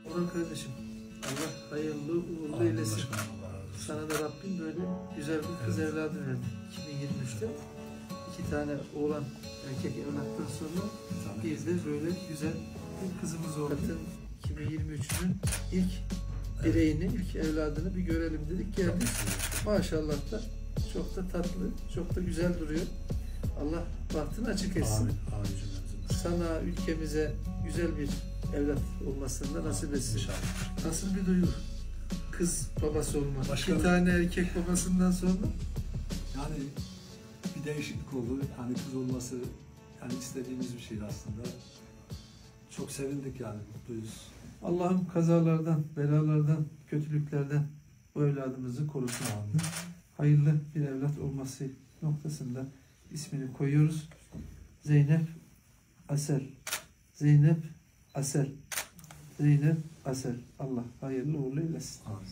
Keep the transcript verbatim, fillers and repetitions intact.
Orhan kardeşim, Allah hayırlı uğurlu Amin eylesin. başkanım, Allah razı olsun. Sana da Rabbim böyle güzel bir kız Evet. evladı verdi. iki bin yirmi üçte iki tane oğlan erkek evlattan sonra Tabii. biz de böyle güzel bir kızımız oldu. iki bin yirmi üçün ilk bireyini, ilk evladını bir görelim dedik, geldik. Maşallah da çok da tatlı, çok da güzel duruyor. Allah bahtını açık etsin. Amin. Amin cümlemizin. Sana, ülkemize güzel bir evlat olmasını da nasip etsin. İnşallah. Nasıl bir duygu? Kız babası olmak. Başkanım. İki tane erkek babasından sonra Yani bir değişiklik oldu. Hani kız olması yani istediğimiz bir şeydi aslında. Çok sevindik yani, mutluyuz. Allah'ım kazalardan, belalardan, kötülüklerden bu evladımızı korusun. Amin. Hayırlı bir evlat olması noktasında ismini koyuyoruz. Zeynep Asel. Zeynep Asel. Zeynep Asel. Allah hayırlı uğurlu eylesin. Amin.